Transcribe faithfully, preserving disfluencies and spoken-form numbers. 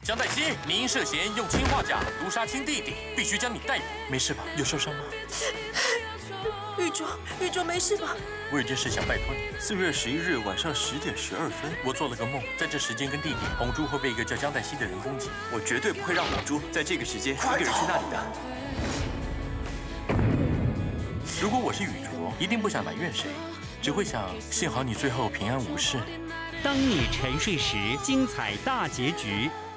江黛西，你因涉嫌用氰化钾毒杀亲弟弟，必须将你逮捕。没事吧？有受伤吗？ 玉卓，玉卓没事吧？ 我有件事想拜托你。 四月十一日晚上十点十二分， 我做了个梦，在这时间跟地点，红珠会被一个叫江黛西的人攻击。 我绝对不会让红珠在这个时间一个人去那里的。 如果我是雨卓，一定不想埋怨谁，只会想幸好你最后平安无事。 当你沉睡时，精彩大结局。